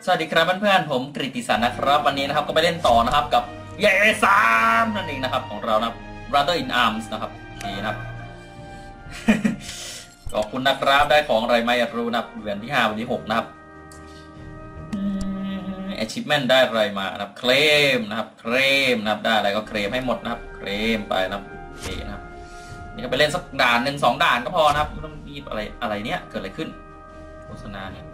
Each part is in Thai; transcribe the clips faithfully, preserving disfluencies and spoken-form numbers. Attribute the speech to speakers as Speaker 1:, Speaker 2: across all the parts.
Speaker 1: สวัสดีครับเพื่อนๆผมกฤติสันนะครับวันนี้นะครับก็ไปเล่นต่อนะครับกับเยสามนั่นเองนะครับของเรานะ Brother in Arms นะครับนี่นะครับ ขอบคุณนะครับได้ของอะไรไม่รู้นะเดือนที่ห้าวันที่หกนะครับ achievement ได้อะไรมานะครับเคลมนะครับเคลมนะครับได้อะไรก็เคลมให้หมดนะครับเคลมไปนะครับนี่นะครับนี่ก็ไปเล่นสักด่านหนึ่งสองด่านก็พอนะครับไม่ต้องมีอะไรอะไรเนี้ยเกิดอะไรขึ้นโฆษณาเนี่ย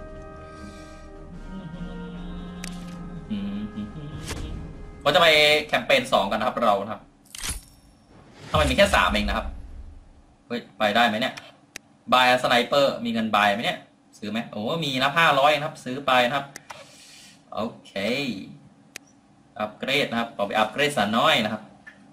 Speaker 1: เราจะไปแคมเปญสองกันนะครับเรานะครับทำไมมีแค่สามเองนะครับเฮ้ยไปได้ไหมเนี่ยบายสไนเปอร์มีเงินบายไหมเนี่ยซื้อไหมโอ้มีนะห้าร้อยนะครับซื้อไปนะครับโอเคอัปเกรดนะครับต่อไปอัปเกรดสันน้อยนะครับ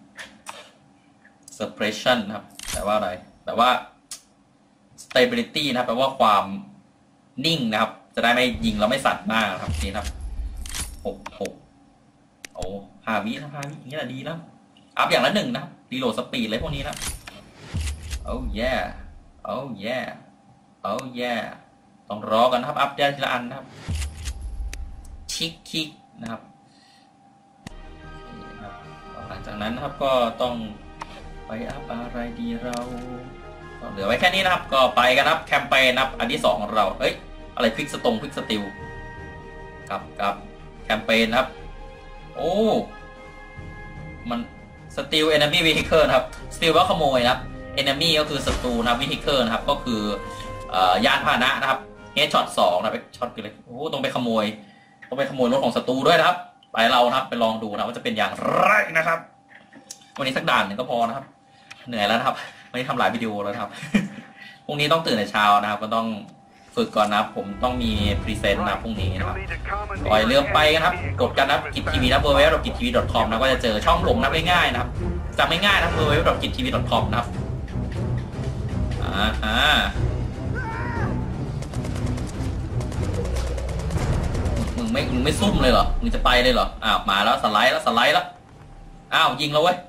Speaker 1: suppression นะครับแปลว่าอะไรแปลว่า stability นะครับแปลว่าความนิ่งนะครับจะได้ไม่ยิงเราไม่สั่นมากนะครับนี่ครับหกหกโอ้ห้าวินะห้าวิอย่างนี้แหละดีแล้วอัพอย่างละหนึ่งนะรีโหลดสปีดเลยพวกนี้นะโอ้แย่โอ้แย่โอ้แย่ต้องรอกันครับอัพได้ทีละอันนะครับชิคคิกนะครับหลังจากนั้นนะครับก็ต้องไปอัพอะไรดีเราเหลือไว้แค่นี้นะครับก็ไปกันครับแคมเปญนะครับอันที่สองของเราเอ้ยอะไรควิกสตงควิกสติลกับกับแคมเปญนะครับโอ้มันสติลเอนมี่วิฮิเคิลครับสติลว่าขโมยนะครับเอนมี่ก็คือศัตรูนะครับวิฮิเคิลนะครับก็คือยานพาหนะนะครับเฮดช็อตสองนะไปช็อตกันเลยโอ้ต้องไปขโมยต้องไปขโมยรถของศัตรูด้วยนะครับไปเรานะครับไปลองดูนะว่าจะเป็นอย่างไรนะครับวันนี้สักด่านหนึ่งก็พอนะครับเหนื่อยแล้วครับวันนี้ทำหลายวิดีโอแล้วครับพรุ่งนี้ต้องตื่นแต่เช้านะครับก็ต้องฝึกก่อนนะครับผมต้องมีพรีเซนต์นะพรุ่งนี้นะครับก่อยเริ่มไปกันครับกดกันนะกิจทีวีนะ ดับเบิลยู ดับเบิลยู ดับเบิลยู ดอท กิจทีวี ดอท คอม นะก็จะเจอช่องผมนะง่ายๆนะครับจำง่ายๆนะ ดับเบิลยู ดับเบิลยู ดับเบิลยู ดอท กิจทีวี ดอท คอม นะครับอ่าฮะมึงไม่มึงไม่ซุ่มเลยเหรอมึงจะไปเลยเหรออ้าวมาแล้วสไลด์แล้วสไลด์แล้วอ้าวยิงแล้วเว้ย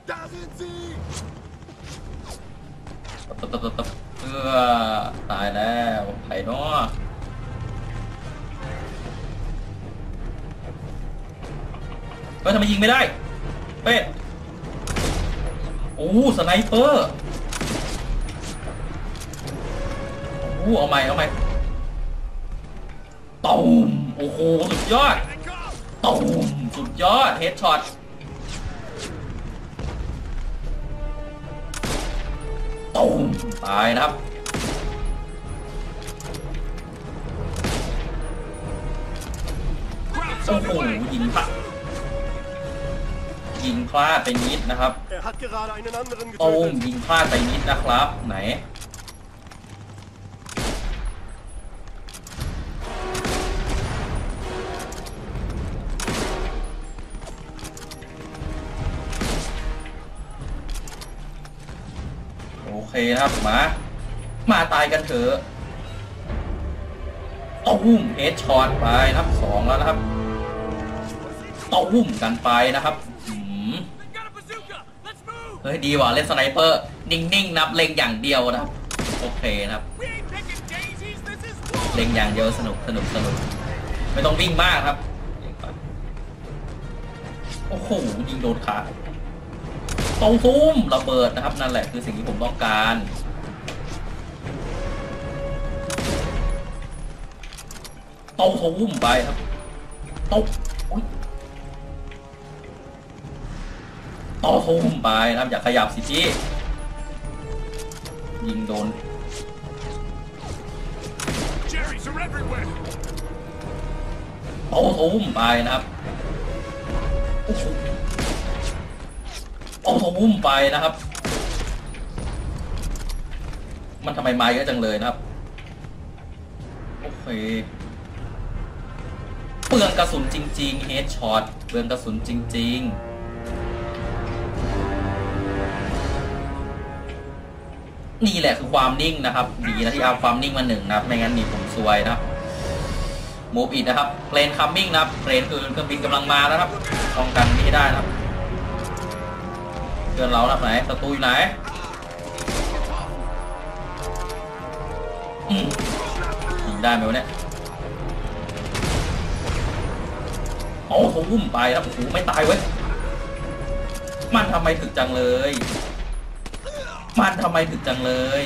Speaker 1: ตบตบตบตบเออตายแล้วไผ่เนาะเฮ้ยทำไมยิงไม่ได้เป๊ะโอ้สไนเปอร์โอ้เอาใหม่เอาใหม่ตูมโอ้โหสุดยอดตูมสุดยอดเฮดช็อตตูมตายนะครับโอ้โหยิงพลาดยิงพลาดไปนิดนะครับตูมยิงพลาดไปนิดนะครับไหนโอเคนะครับมามาตายกันเถอะตุ้มเฮดช็อตไปนะครับสองแล้วนะครับตุ้มกันไปนะครับเฮ้ยดีว่ะเล่นสไนเปอร์นิ่งๆนับเล็งอย่างเดียวนะครับโอเคนะครับเล็งอย่างเดียวสนุกสนุกสนุกไม่ต้องวิ่งมากครับโอ้โหยิงโดนขาตรงซุ้มระเบิดนะครับนั่นแหละคือสิ่งที่ผมต้องการตรงซุ้มไปครับตกตรงซุ้มไปนะครับอย่าขยับสิพี่ยิงโดนตรงซุ้มไปนะครับเอาทุ่มไปนะครับมันทำไมมาเยอะจังเลยนะครับโอเคเปลืองกระสุนจริงๆเฮดช็อตเปลืองกระสุนจริงๆนี่แหละคือความนิ่งนะครับดีนะที่เอาความนิ่งมาหนึ่งนะครับไม่งั้นนี่ผมซวยนะครับมูฟอิดนะครับเพลนคัมมิ่งนะครับเพลนคือเครื่องบินกำลังมาแล้วครับป้องกันไม่ได้นะครับเพื่อนเราหนักไหนศัตรูอยู่ไหนยิงได้ไหมวะเนี่ยโอ้เขาวุ่มไปแล้วโอ้โหไม่ตายเว้ยมันทำไมถึกจังเลยมันทำไมถึกจังเลย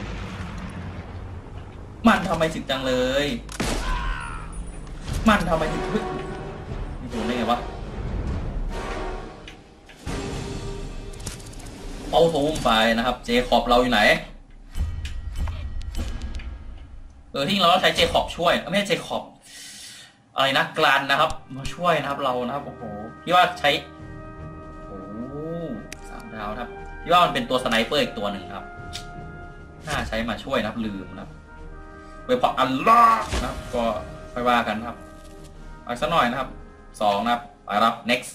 Speaker 1: มันทำไมถึกจังเลยมันทำไมถึกเฮ้ยนี่โดนได้ไงวะเอาโถมไปนะครับเจคอบเราอยู่ไหนเออที่เราใช้เจคอบช่วยไม่ใช่เจคอบอะไรนะกลันนะครับมาช่วยนะครับเรานะครับโอ้โหพี่ว่าใช้โอ้สามดาวครับพี่ว่ามันเป็นตัวสไนเปอร์อีกตัวหนึ่งครับน่าใช้มาช่วยนะครับลืมนะครับเว็บพออัลล่านะครับก็ไปว่ากันครับไปสักหน่อยนะครับสองนะครับไปรับ next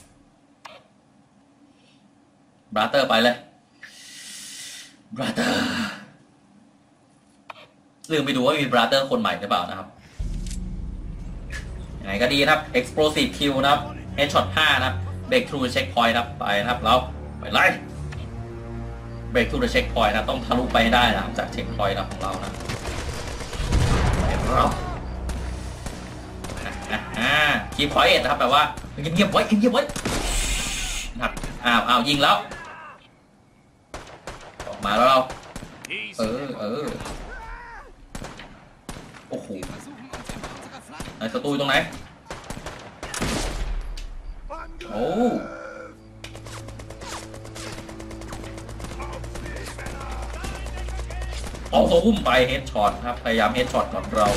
Speaker 1: บราเตอร์ไปเลยบราเตอร์ลืมไปดูว่ามีบราเตอร์คนใหม่หรือเปล่านะครับยังไงก็ดีนะครับ explosive kill นะครับ headshot ห้านะครับ break through the checkpoint นะครับไปนะครับเราไปไล่ break through the checkpoint นะต้องทะลุไปให้ได้นะครับจาก checkpoint นะของเรานะไปเราคีย์พอยต์นะครับแปลว่าเงียบๆไว้เงียบๆไว้นะครับอ้าวอ้าวยิงแล้วออกมาแล้วเราเออเออโอ้โหไอ้ศัตรูตรงไหนโอ้เอาตัวหุ้มไปเฮดช็อตครับพยายามเฮดช็อตก่อนเรา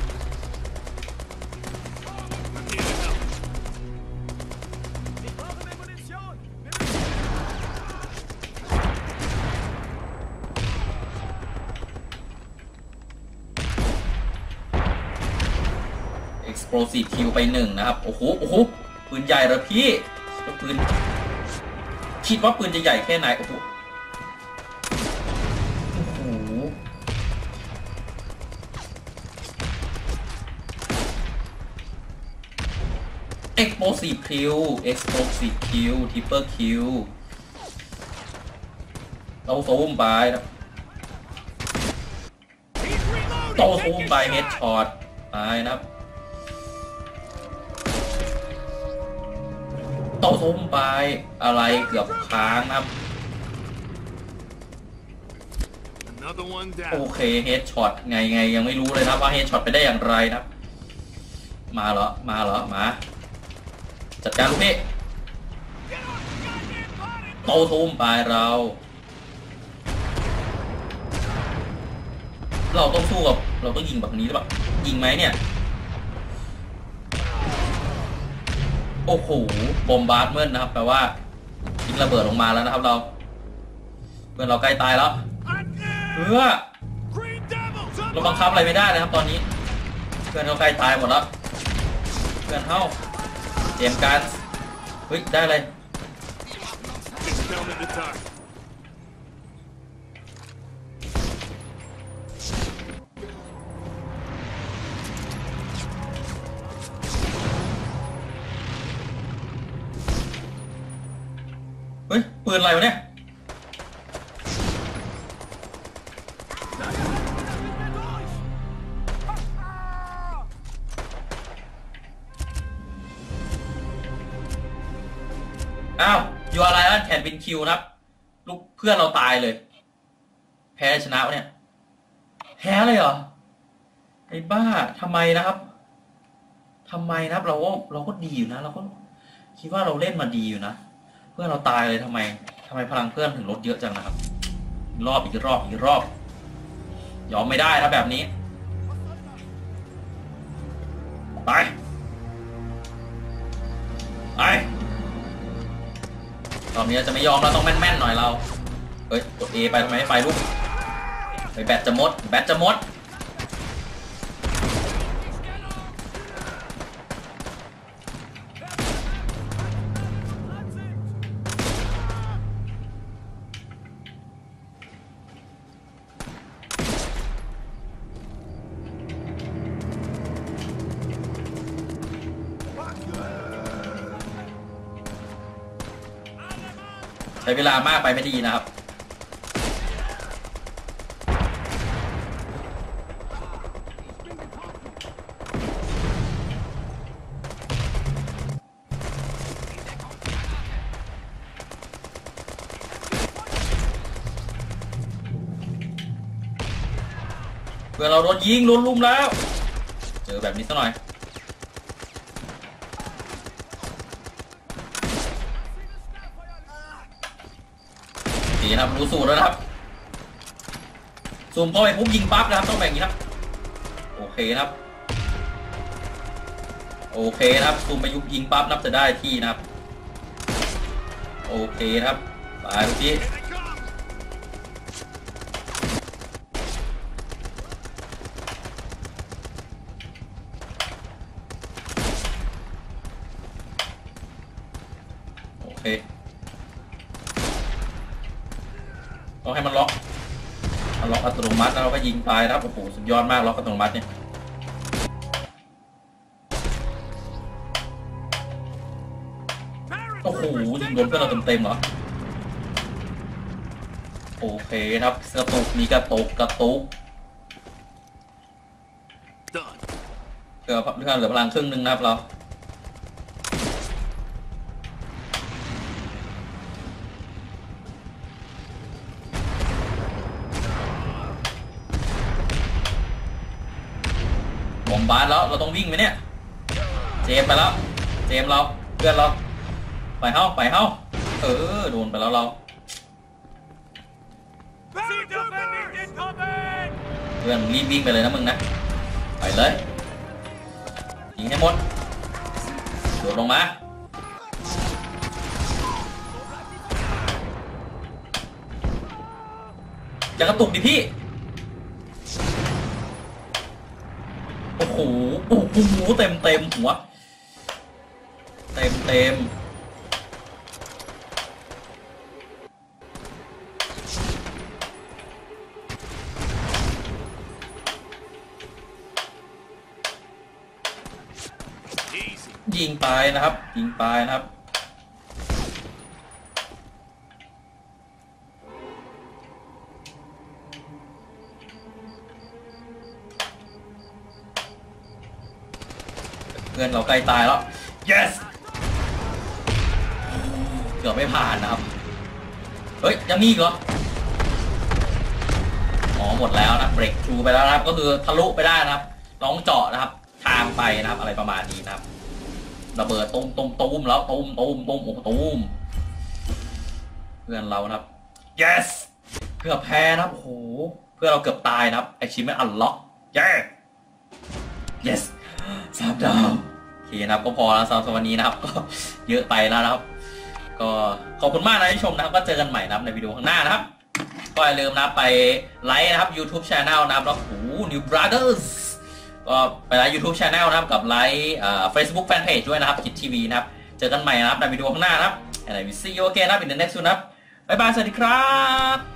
Speaker 1: explosive kill ไปหนึ่งนะครับโอ้โหโอ้โหปืนใหญ่เลยพี่ปืนคิดว่าปืนจะใหญ่แค่ไหนโอ้โหโอ้โห explosive kill explosive kill triple kill เราซูมไปนะเราซูมไป headshot ไปนะครับโต้ซุ้มไปอะไรเกือบค้างนะครับโอเคเฮดช็อตไงไงยังไม่รู้เลยนะว่าเฮดช็อตไปได้อย่างไรนะมาเหรอมาเหรอมาจัดการลูกพี่โต้ซุ้มไปเราเราต้องสู้กับเราต้องยิงแบบนี้หรือเปล่ายิงไหมเนี่ยโอ้โหบอมบาร์ดเมนนะครับแปลว่ายิงระเบิดลงมาแล้วนะครับเราเพื่อนเราใกล้ตายแล้วเพื่อเราบังคับอะไรไม่ได้นะครับตอนนี้เพื่อนเราใกล้ตายหมดแล้วเพื่อนเข้าเตรียมการเฮ้ยได้เลยเฮ้ยปืนอะไรวะเนี่ยอ้าวอยู่อะไรนะแขนเป็นคิวนะครับลูกเพื่อนเราตายเลยแพ้ชนะวะเนี่ยแพ้เลยเหรอไอ้บ้าทำไมนะครับทำไมนะครับเราก็เราก็ดีอยู่นะเราก็คิดว่าเราเล่นมาดีอยู่นะเพื่อนเราตายเลยทำไมทำไมพลังเพื่อนถึงลดเยอะจังนะครับรอบอีกรอบอีกรอบยอมไม่ได้นะแบบนี้ไปไปตอนนี้จะไม่ยอมเราต้องแม่นๆหน่อยเราเฮ้ยกด A ไปทำไมไม่ไปลูกไปแบตจะหมดแบตจะหมดใช้เวลามากไปไม่ดีนะครับเพื่อนเราโดนยิงโดนลุมแล้วเจอแบบนี้ซะหน่อยดีนะครับรู้สูตรแล้วนะครับซูมเข้าไปปุ๊บยิงปั๊บนะครับต้องแบบนี้ครับโอเคนะครับโอเคนะครับซูมไปยุบยิงปั๊บนับจะได้ที่นะครับโอเคครับไปเมื่อกี้โอเคต้องให้มันล็อกมันล็อกอัตโนมัติแล้วเราก็ยิงตายนะครับโอ้โหสุดยอดมากล็อกอัตโนมัติเนี่ยโอ้โหยิงโดนเพื่อนเราเต็มๆเหรอโอเคครับกระตุกมีกระตุกกระตุกเหลือเหลือเหลือพลังครึ่งหนึ่งนะครับเราบอมบาร์แล้วเราต้องวิ่งไหมเนี่ยเจมไปแล้วเจมเราเพื่อนเราไปเฮ้าไปเฮ้าเออโดนไปแล้วเราเพื่อนรีบวิ่งไปเลยนะมึงนะไปเลยยิงให้หมดโดดลงมาจะกระตุกดิพี่โอ้โหโอ้โหเต็มเต็มหัวเต็มเต็มยิงไปนะครับยิงไปนะครับเพื่อนเราใกล้ตายแล้ว yes เกือบไม่ผ่านนะครับเฮ้ยยังมีอีกเหรออ๋อหมดแล้วนะเบรกทรูไปแล้วนะครับก็คือทะลุไปได้นะครับน้องเจาะนะครับทางไปนะครับอะไรประมาณนี้นะครับระเบิดตุ้มตุ้มตุ้มแล้วตุ้มตุ้มตุ้มโอ้โหตุ้มเพื่อนเรานะครับ yes เกือบแพ้นะครับโอ้โหเพื่อนเราเกือบตายนะครับ achievement unlock yeah yes สามดาวโอเคนะครับก็พอแล้วสำหรับวันนี้นะครับก็เยอะไปแล้วนะครับก็ขอบคุณมากนะที่ชมนะครับก็เจอกันใหม่นะครับในวิดีโอข้างหน้านะครับก็อย่าลืมนะไปไลค์นะครับ YouTube Channel นะครับแล้วโอ้ New Brothers ก็ไปไลค์ YouTube Channel นะครับกับไลค์เอ่อ Facebook Fanpage ด้วยนะครับคิดทีวีนะครับเจอกันใหม่นะครับในวิดีโอข้างหน้านะครับ and I will see you again นะครับ in the next one นะครับบ๊ายบายสวัสดีครับ